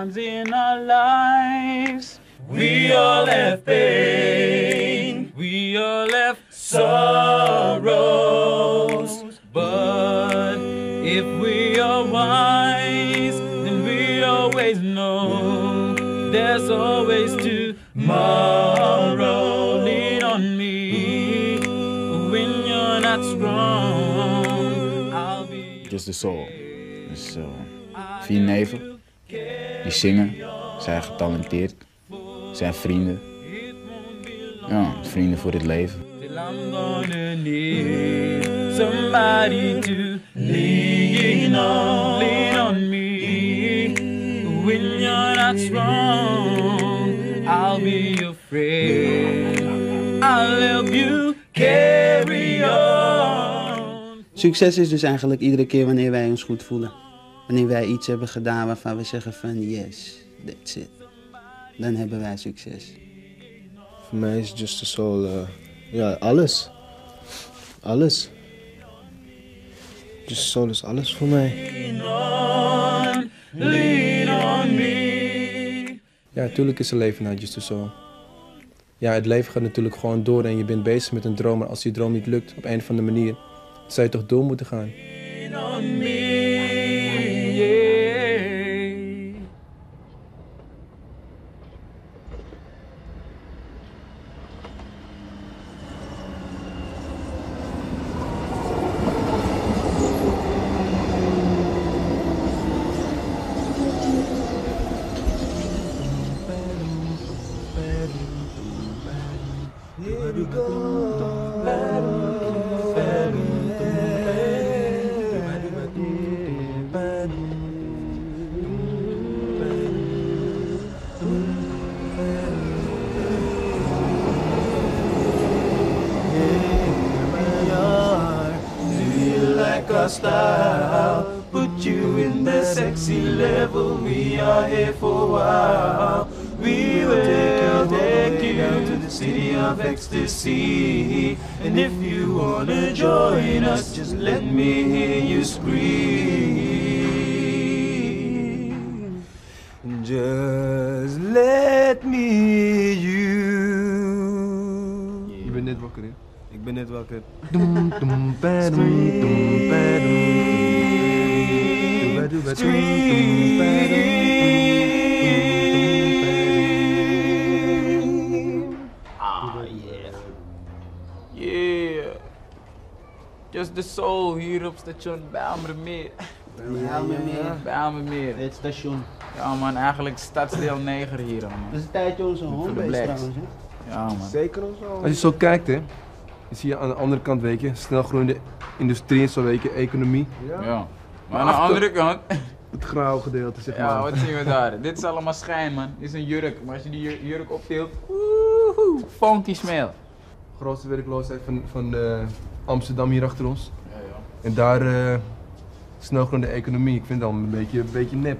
times in our lives. We all have pain, we all have sorrows. But if we are wise, then we always know there's always tomorrow. Lean on me when you're not strong. I'll be Just the Soul. Dus 4 neven, die zingen, zijn getalenteerd, zijn vrienden. Ja, vrienden voor het leven. Till I'm gonna need somebody to lean on me. When you're not strong, I'll be your friend. I'll help you carry on. Succes is dus eigenlijk iedere keer wanneer wij ons goed voelen. Wanneer wij iets hebben gedaan waarvan we zeggen van yes, that's it. Dan hebben wij succes. Voor mij is Just the Soul, ja, alles. Alles. Just the Soul is alles voor mij. Lean on me. Ja, natuurlijk is er leven na Just the Soul. Ja, het leven gaat natuurlijk gewoon door en je bent bezig met een droom, maar als die droom niet lukt op een of andere manier, dan zou je toch door moeten gaan. Lean on me, yeah. Our style, put you in the sexy level. We are here for a while. We will take you down to the city of ecstasy. And if you wanna join us, just let me hear you scream. Just let me hear you. Je bent net wakker, hè? Ik ben net wakker. Ah, yeah. Yeah. Just the Soul hier op station Bijlmermeer. Bijlmermeer. Het station. Ja man, eigenlijk stadsdeel 9 hier man. Dat is een tijdje onze homebase trouwens. Hè? Ja man. Zeker of zo? Als je zo kijkt, hè, dan zie je aan de andere kant, weet je, snelgroeiende industrie en zo, weet je, economie. Ja. Maar aan de andere kant, Het grauwe gedeelte, zeg maar. ja, wat zien we daar? Dit is allemaal schijn man. Dit is een jurk, maar als je die jurk optilt, woehoe, funky smell. Grootste werkloosheid van Amsterdam hier achter ons. Ja, ja. En daar snelgroeiende economie. Ik vind het allemaal een beetje nep.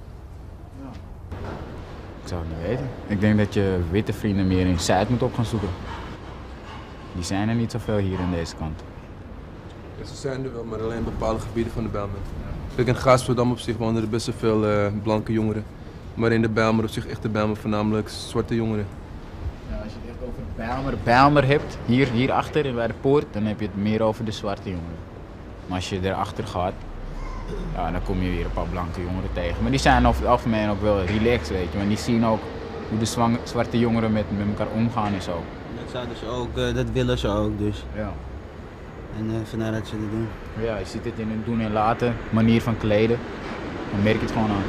Ik zou het niet weten. Ik denk dat je witte vrienden meer in Zuid moet op gaan zoeken. Die zijn er niet zoveel hier aan deze kant. Ja, ze zijn er wel, maar alleen in bepaalde gebieden van de Bijlmer. Kijk, in Gaasperdam op zich wonen er best wel veel blanke jongeren. Maar in de Bijlmer op zich, echt de Bijlmer, voornamelijk zwarte jongeren. Ja, als je het echt over Bijlmer hebt, hierachter bij de poort, dan heb je het meer over de zwarte jongeren. Maar als je erachter gaat, ja, dan kom je weer een paar blanke jongeren tegen. Maar die zijn over het algemeen ook wel relaxed, weet je. Want die zien ook hoe de zwarte jongeren met elkaar omgaan en zo. Dat zouden ze ook, dat willen ze ook dus. Ja. En vandaar dat ze dat doen. Ja, je ziet het in hun doen en laten, manier van kleden. Dan merk je het gewoon aan.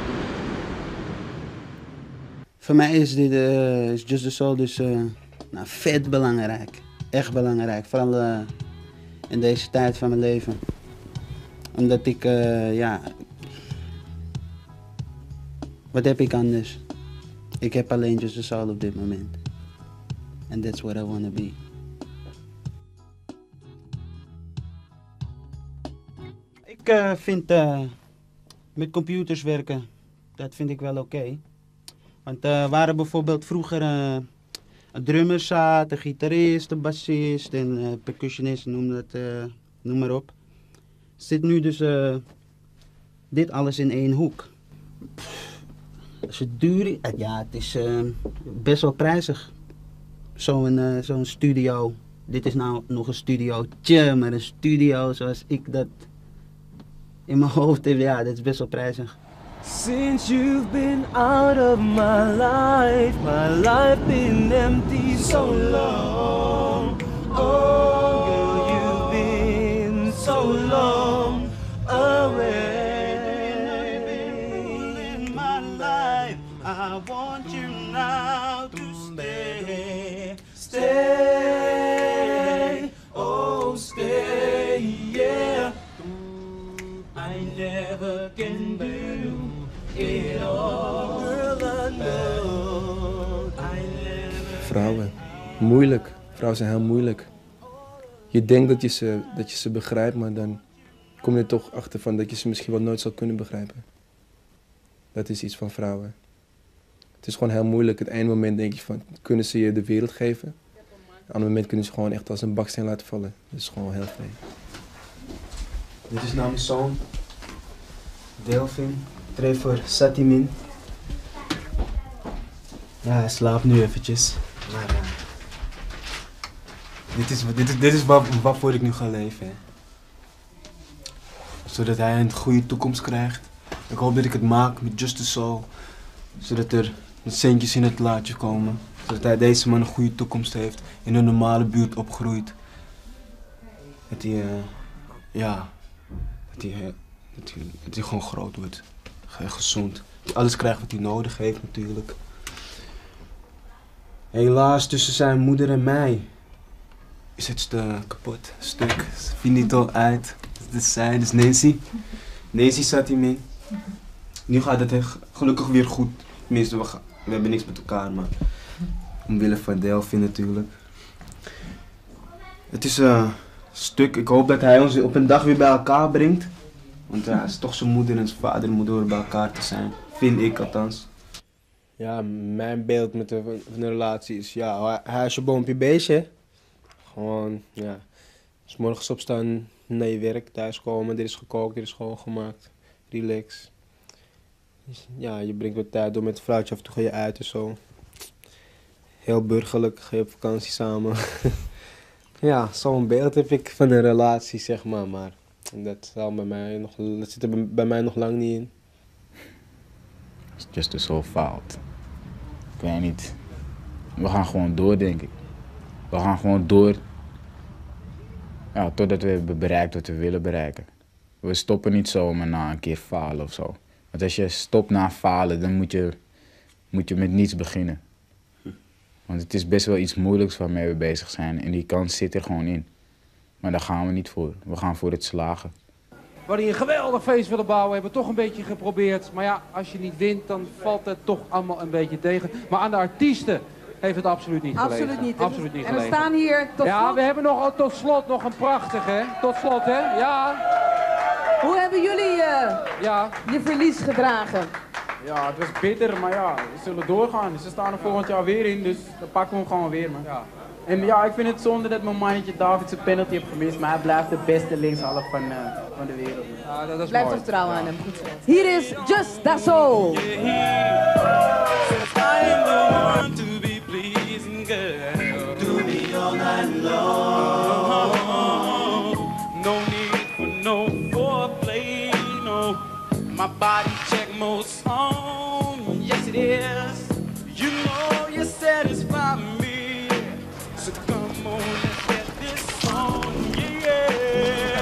Voor mij is dit is Just the Soul dus nou, vet belangrijk. Echt belangrijk. Vooral in deze tijd van mijn leven. Omdat ik, ja... Wat heb ik anders? Ik heb alleen Just the Soul op dit moment. And that's what I wanna be. Ik vind met computers werken, dat vind ik wel oké. Want waren bijvoorbeeld vroeger een drummer zat, een gitarist, een bassist en percussionist, noem maar op. Zit nu dus dit alles in één hoek. Als het duur is, ja, het is best wel prijzig. Zo'n studio. Dit is nou nog een studiootje, maar een studio zoals ik dat in mijn hoofd heb, ja, dit is best wel prijzig. Since you've been out of my life been empty so long. Oh, girl, you've been so long away. In my life, I want you now to stay, stay, oh stay, yeah. I never can do it all, girl, I know. I never. Vrouwen, moeilijk. Vrouwen zijn heel moeilijk. Je denkt dat je ze begrijpt, maar dan kom je er toch achter van dat je ze misschien wel nooit zal kunnen begrijpen. Dat is iets van vrouwen. Het is gewoon heel moeilijk. Het ene moment denk je van, kunnen ze je de wereld geven? Het andere moment kunnen ze gewoon echt als een baksteen laten vallen. Dat is gewoon heel vreemd. Dit is nou mijn zoon. Delvin, Trevor, Satimin. Ja, hij slaapt nu eventjes. Maar dit is waarvoor ik nu ga leven. Hè. Zodat hij een goede toekomst krijgt. Ik hoop dat ik het maak met Just the Soul. Zodat er centjes in het laadje komen. Zodat hij deze man een goede toekomst heeft. In een normale buurt opgroeit. Dat hij, dat hij gewoon groot wordt. Gezond. Dat hij alles krijgt wat hij nodig heeft natuurlijk. Helaas tussen zijn moeder en mij is het kapot. Stuk. Finito uit. Dat is zij, dat is Nancy. Nancy zat hiermee. Nu gaat het gelukkig weer goed. Tenminste, we hebben niks met elkaar, maar omwille van Delvin natuurlijk. Het is stuk. Ik hoop dat hij ons op een dag weer bij elkaar brengt. Want ja, het is toch zijn moeder en zijn vader moeten horen bij elkaar te zijn. Vind ik althans. Ja, mijn beeld met een relatie is, ja, hij is je boompje beestje. Gewoon, ja. 'S morgens opstaan, naar je werk, thuiskomen, er is gekookt, er is schoongemaakt. Relax. Dus, ja, je brengt wat tijd door met het vrouwtje, af en toe ga je uit en zo. Heel burgerlijk, ga je op vakantie samen. Ja, zo'n beeld heb ik van een relatie, zeg maar dat zit er bij mij nog lang niet in. It's just a soul fault. Ik weet niet. We gaan gewoon door, denk ik. We gaan gewoon door. Ja, totdat we hebben bereikt wat we willen bereiken. We stoppen niet zomaar na een keer falen of zo. Want als je stopt na falen, dan moet je met niets beginnen. Want het is best wel iets moeilijks waarmee we bezig zijn. En die kans zit er gewoon in. Maar daar gaan we niet voor. We gaan voor het slagen. We hadden hier een geweldig feest willen bouwen, hebben toch een beetje geprobeerd. Maar ja, als je niet wint, dan valt het toch allemaal een beetje tegen. Maar aan de artiesten heeft het absoluut niet gelegen. Absoluut niet. Absoluut niet en we gelegen. staan hier tot Ja, slot. we hebben tot slot nog een prachtige. Tot slot, hè? Ja. Hoe hebben jullie Ja. je verlies gedragen? Ja, het was bitter, maar ja, we zullen doorgaan. Ze staan er volgend jaar weer in, dus dan pakken we hem gewoon weer, man. Ja. En ja, ik vind het zonde dat mijn mannetje David zijn penalty heeft gemist, maar hij blijft de beste linkshalf van de wereld. Ja, dat is Blijf mooi. toch trouw aan hem. Goed zo. Hier is Just Da Soul. I am the one to be pleasing, girl. Do me all night long. No need for no foreplay, no. My body check most on. Yes, it is. You know you satisfy me. So come on, let's get this on, yeah.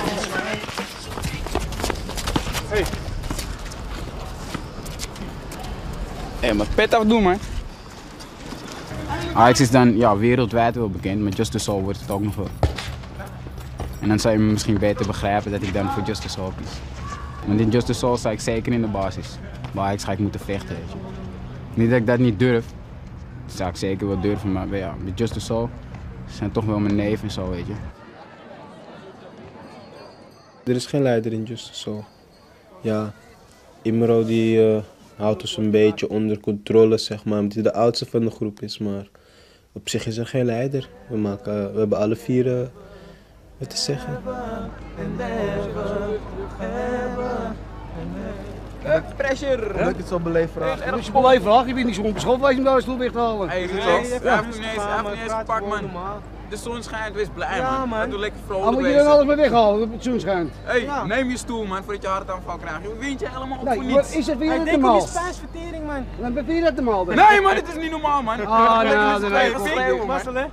Hey. Hé, maar pet afdoen, man. Ajax is dan ja, wereldwijd wel bekend, maar Just the Soul wordt het ook nog wel. En dan zou je me misschien beter begrijpen dat ik dan voor Just the Soul kies. Want in Just the Soul sta ik zeker in de basis. Bij Ajax ga ik moeten vechten, weet je. Niet dat ik dat niet durf. Dat zou ik zeker wel durven, maar ja, met Just the Soul zijn toch wel mijn neef en zo, weet je. Er is geen leider in Just the Soul. Ja, Imro die houdt ons een beetje onder controle, zeg maar, omdat hij de oudste van de groep is, maar op zich is er geen leider. We hebben alle vier wat te zeggen. Pressure! Omdat ik het zo beleefd vraag. Dat is een beleefd. Je bent niet zo onbeschoft geweest om daar een stoel weg te halen. Hey, relax. Hij heeft niet eens gepakt, man. De zon schijnt, wees blij, man. Dat doe lekker vrolijk moet je dan alles maar weghalen, dat het zon schijnt. Hey, neem je stoel, man, voordat je hartaanval krijgt. Je wint je helemaal op voor Nee, niets. is het weer niet normaal? spijsvertering, man. Dan ben je dat normaal. Nee, man, dit is niet normaal, man. Ah, nou, dat weet ik wel. Marcel, hè?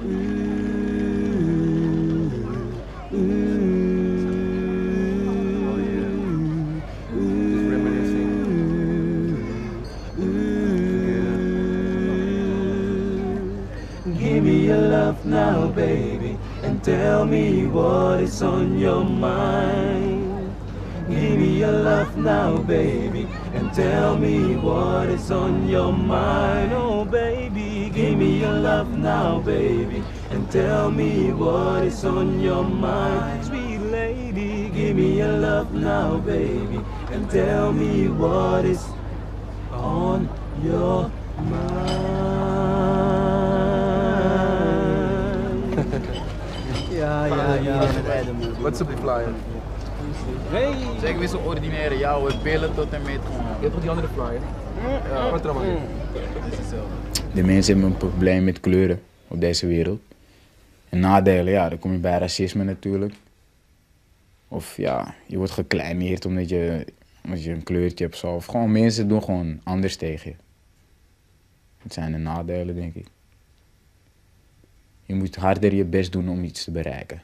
Give me your love now, baby, and tell me what is on your mind. Give me your love now, baby, and tell me what is on your mind. Oh, baby, give me your love now, baby, and tell me what is on your mind. Sweet lady, give me your love now, baby, and tell me what is on your mind. Wat is op die flyer? Hey! Zeg weer zo'n ordinaire jouw billen tot en met gewoon. Je hebt toch die andere flyer? Ja, wat er allemaal in? De mensen hebben een probleem met kleuren op deze wereld. En nadelen, ja, dan kom je bij racisme natuurlijk. Of ja, je wordt gekleineerd omdat je een kleurtje hebt zo. Of gewoon mensen doen gewoon anders tegen je. Dat zijn de nadelen, denk ik. Je moet harder je best doen om iets te bereiken.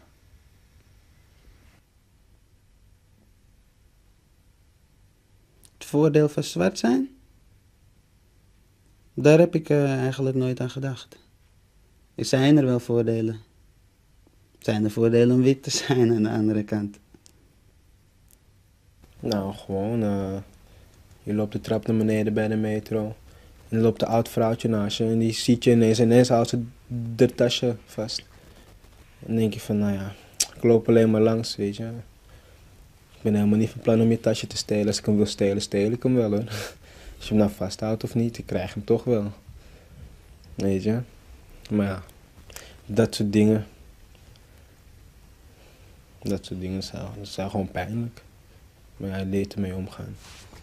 Het voordeel van zwart zijn? Daar heb ik eigenlijk nooit aan gedacht. Er zijn er wel voordelen. Zijn er voordelen om wit te zijn aan de andere kant? Nou, gewoon, je loopt de trap naar beneden bij de metro. En er loopt een oud vrouwtje naast je en die ziet je ineens houdt ze de tasje vast. En dan denk je van, nou ja, ik loop alleen maar langs, weet je. Ik ben helemaal niet van plan om je tasje te stelen. Als ik hem wil stelen, steel ik hem wel, hoor. Als je hem nou vasthoudt of niet, ik krijg hem toch wel. Weet je. Maar ja, dat soort dingen zijn gewoon pijnlijk. Maar ja, je leert ermee omgaan.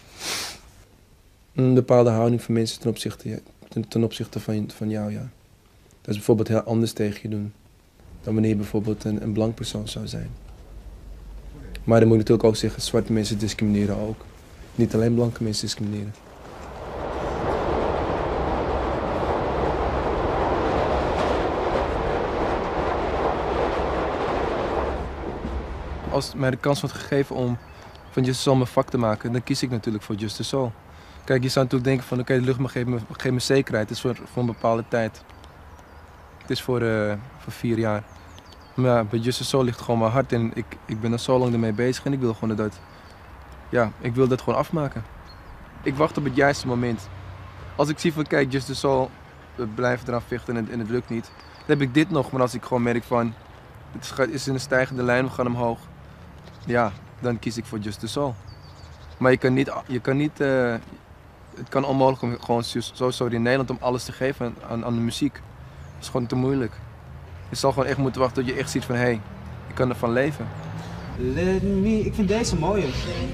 Een bepaalde houding van mensen ten opzichte van jou, ja. Dat is bijvoorbeeld heel anders tegen je doen dan wanneer je bijvoorbeeld een blank persoon zou zijn. Maar dan moet ik natuurlijk ook zeggen, zwarte mensen discrimineren ook. Niet alleen blanke mensen discrimineren. Als mij de kans wordt gegeven om van Just the Soul mijn vak te maken, dan kies ik natuurlijk voor Just the Soul. Kijk, je zou natuurlijk denken van oké, de lucht geeft me zekerheid. Het is voor een bepaalde tijd. Het is voor 4 jaar. Maar ja, bij Just the Soul ligt gewoon mijn hart en ik ben er zo lang ermee bezig en ik wil gewoon ik wil dat gewoon afmaken. Ik wacht op het juiste moment. Als ik zie van kijk, Just the Soul, we blijven eraan vechten en het lukt niet. Dan heb ik dit nog, maar als ik gewoon merk van het is in een stijgende lijn, we gaan omhoog. Ja, dan kies ik voor Just the Soul. Maar het kan onmogelijk om gewoon zo in Nederland om alles te geven aan de muziek. Dat is gewoon te moeilijk. Je zal gewoon echt moeten wachten tot je echt ziet van hé, ik kan ervan leven. Let me, ik vind deze mooier.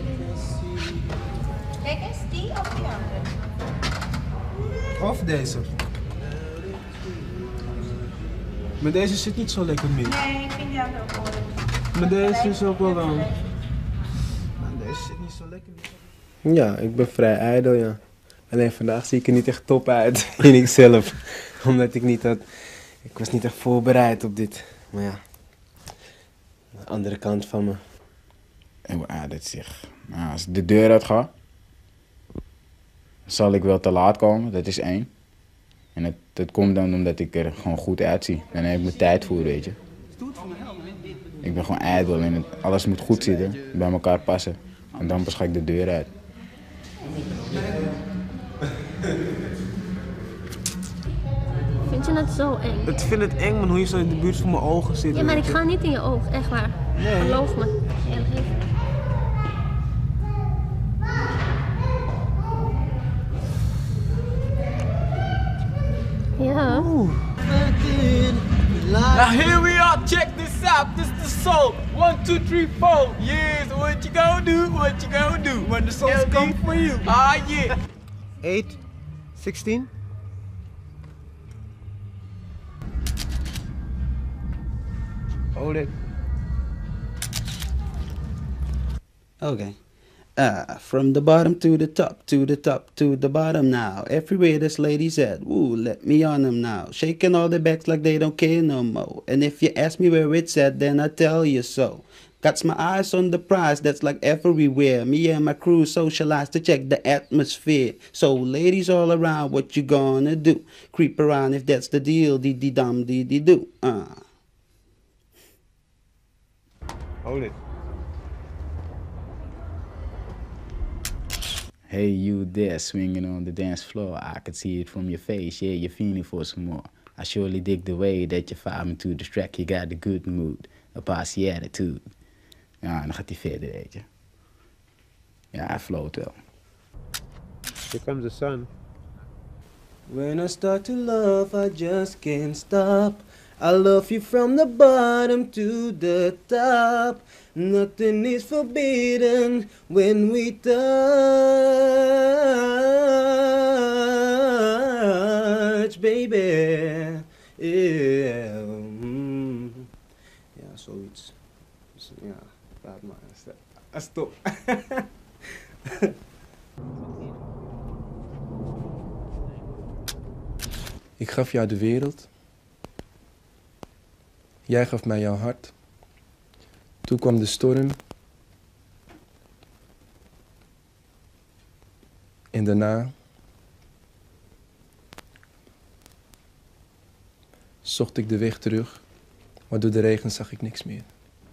Kijk eens, die of die andere? Of deze. Maar deze zit niet zo lekker mee. Nee, ik vind die andere ook mooi. Maar deze is ook wel dan. Deze zit niet zo lekker mee. Ja, ik ben vrij ijdel, ja. Alleen vandaag zie ik er niet echt top uit, vind ik zelf. Omdat ik was niet echt voorbereid op dit. Maar ja, de andere kant van me. Ja, dat zeg. Nou, als ik de deur uit ga, zal ik wel te laat komen, dat is 1. En dat komt dan omdat ik er gewoon goed uitzie. En dan heb ik mijn tijd voor, weet je. Ik ben gewoon ijdel en alles moet goed zitten, bij elkaar passen. En dan pas ga ik de deur uit. Vind je het zo eng? Ik vind het eng, man, hoe je zo in de buurt van mijn ogen zit. Ja, maar ik ga niet in je oog, echt waar. Nee. Geloof me. Heel even. Ja. Now here we are, check this out, this is the soul. 1, 2, 3, 4. Yes, what you gonna do, what you gonna do? When the souls come for you. Ah, yeah. 8, 16. Hold it. Okay. From the bottom to the top, to the top to the bottom now. Everywhere this lady said, woo, let me on them now. Shaking all the backs like they don't care no more. And if you ask me where it's at, then I tell you so. Got my eyes on the prize that's like everywhere. Me and my crew socialize to check the atmosphere. So ladies all around, what you gonna do? Creep around if that's the deal, dee-dee-dum, dee-dee-do. Hold it. Hey, you there swinging on the dance floor. I could see it from your face. Yeah, you're feeling for some more. I surely dig the way that you find me to distract. You got a good mood, a bossy attitude. Ja, dan gaat hij verder, weet je. Ja, hij float wel. Here comes the sun. When I start to love, I just can't stop. I love you from the bottom to the top. Nothing is forbidden when we touch, baby. Yeah, ja, zoiets. Dus, ja, laat maar. Stop. Ik gaf jou de wereld. Jij gaf mij jouw hart. Toen kwam de storm. En daarna zocht ik de weg terug, maar door de regen zag ik niks meer.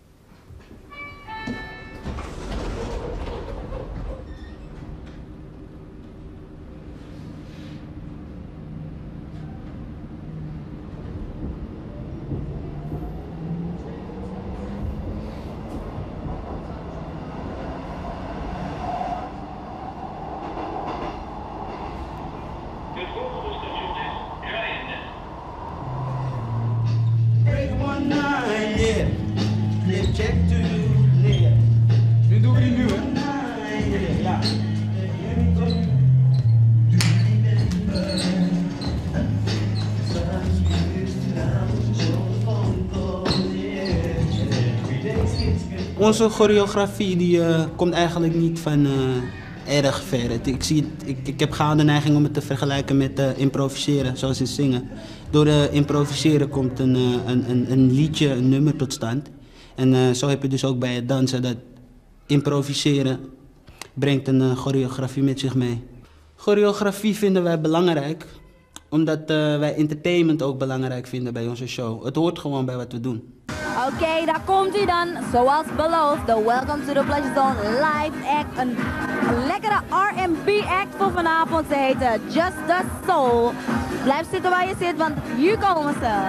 Onze choreografie die komt eigenlijk niet van erg ver. Ik heb gauw de neiging om het te vergelijken met improviseren, zoals in zingen. Door improviseren komt een liedje, een nummer tot stand. En zo heb je dus ook bij het dansen dat improviseren brengt een choreografie met zich mee. Choreografie vinden wij belangrijk, omdat wij entertainment ook belangrijk vinden bij onze show. Het hoort gewoon bij wat we doen. Oké, daar komt hij dan. Zoals beloofd, de Welcome to the Pleasure Zone live act. Een lekkere R&B act voor vanavond. Ze heet Just the Soul. Blijf zitten waar je zit, want hier komen ze.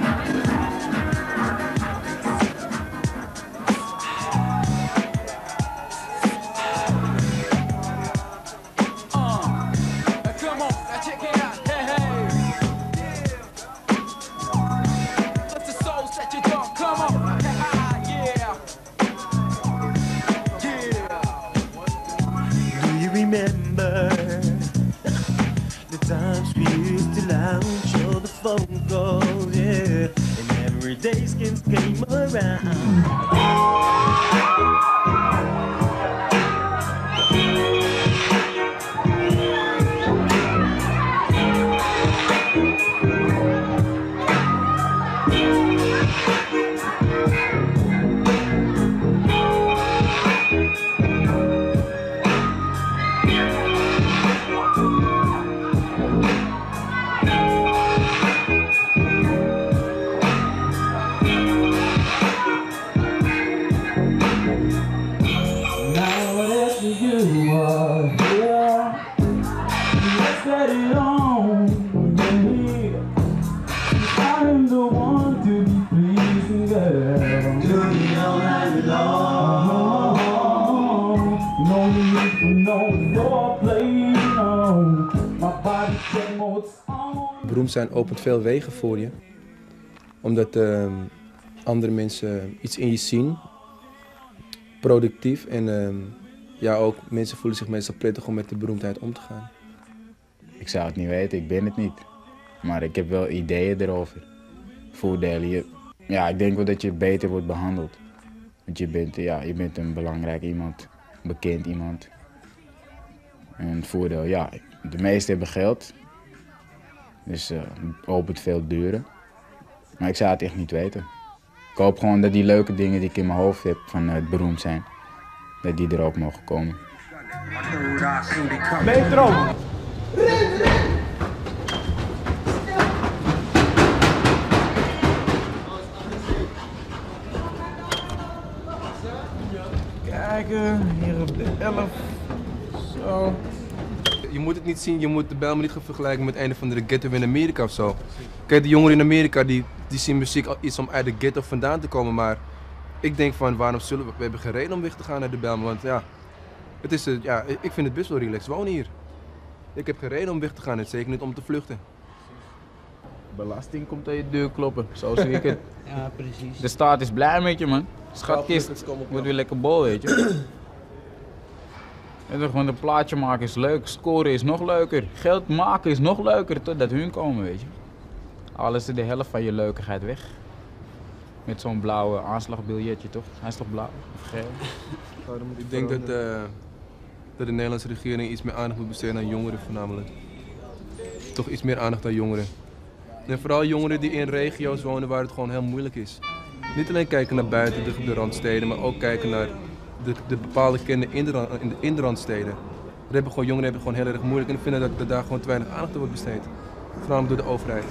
Remember the times we used to lounge all the phone calls, yeah, and every day skins came around. Beroemd zijn opent veel wegen voor je. Omdat andere mensen iets in je zien. Productief. En ja, ook mensen voelen zich meestal prettig om met de beroemdheid om te gaan. Ik zou het niet weten, ik ben het niet. Maar ik heb wel ideeën erover. Voordelen. Ja, ik denk wel dat je beter wordt behandeld. Want je bent een belangrijk iemand, bekend iemand. En het voordeel, ja, de meesten hebben geld. Dus opent veel deuren. Maar ik zou het echt niet weten. Ik hoop gewoon dat die leuke dingen die ik in mijn hoofd heb van het beroemd zijn, dat die er ook mogen komen. Metro! Kijken, hier op de 11. Zo. Je moet het niet zien, je moet de Bijlmer niet gaan vergelijken met een van de ghetto in Amerika of zo. Kijk, de jongeren in Amerika die zien muziek iets om uit de ghetto vandaan te komen, maar ik denk van waarom zullen we hebben geen reden om weg te gaan naar de Bijlmer, want ja, het is, ik vind het best wel relaxed wonen hier. Ik heb geen reden om weg te gaan en zeker niet om te vluchten. Belasting komt aan je deur kloppen, zo zie ik het. Ja, precies. De staat is blij met je, man. Schatkist wordt weer lekker bol, weet je. En gewoon een plaatje maken is leuk, scoren is nog leuker, geld maken is nog leuker totdat hun komen, weet je. Alles is de helft van je leukigheid weg. Met zo'n blauwe aanslagbiljetje, toch? Hij is toch blauw of geel? Ik denk dat de Nederlandse regering iets meer aandacht moet besteden aan jongeren voornamelijk. Toch iets meer aandacht aan jongeren. En vooral jongeren die in regio's wonen waar het gewoon heel moeilijk is. Niet alleen kijken naar buiten de randsteden, maar ook kijken naar de bepaalde kinderen in de randsteden. Jongeren hebben het gewoon heel erg moeilijk en ik vind dat daar gewoon te weinig aandacht aan wordt besteed. Voornamelijk door de overheid.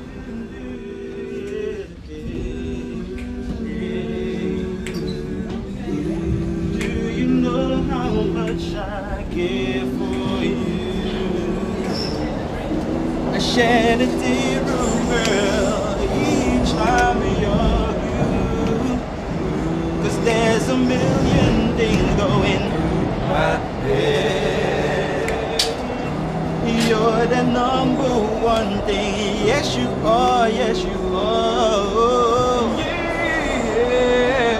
I shed a tear, girl, each time you're you. 'Cause there's a million things going through my head. You're the number one thing, yes you are, yes you are. Yeah,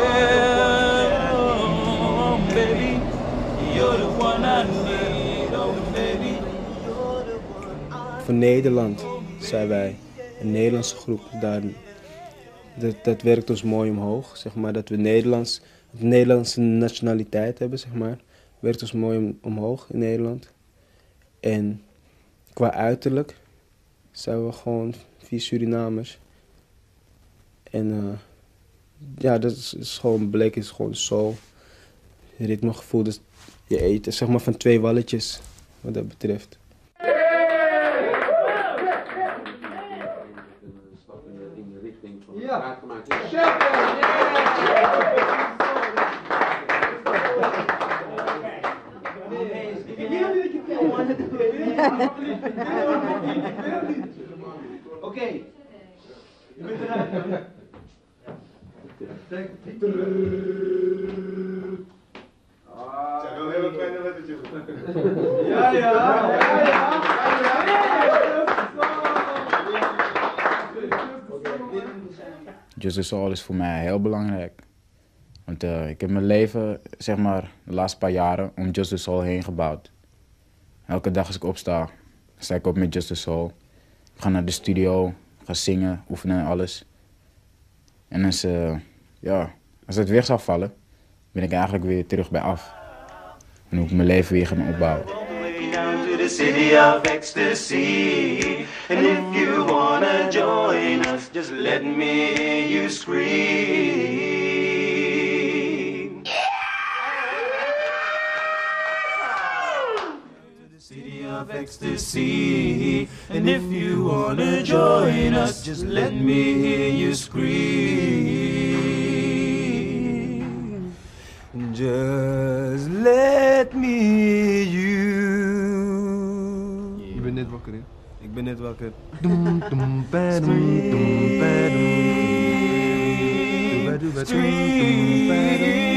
oh, baby, you're the one I need, oh baby. Voor Nederland zijn wij een Nederlandse groep. Dat werkt ons mooi omhoog, zeg maar. Dat we Nederlandse nationaliteit hebben, zeg maar. Werkt ons mooi omhoog in Nederland. En qua uiterlijk zijn we gewoon 4 Surinamers. En ja, dat is gewoon blik, is gewoon soul. Ritmegevoel, dus je eet zeg maar van 2 walletjes, wat dat betreft. Ja. Oké. Je bent eruit. Zijn wel heel kleine lettertjes. Ja. Just the Soul is voor mij heel belangrijk. Want ik heb mijn leven, zeg maar, de laatste paar jaren om Just the Soul heen gebouwd. Elke dag als ik opsta, sta ik op met Just the Soul. Ik ga naar de studio, ga zingen, oefenen en alles. En als het weg zou vallen, ben ik eigenlijk weer terug bij af. En hoe ik mijn leven weer ga opbouwen. To the city of ecstasy. And if you wanna join us, just let me hear you scream. To the city of ecstasy. And if you wanna join us, just let me hear you scream. Just let me hear you. Je bent net wakker, hè? Ik ben net wakker. Scream.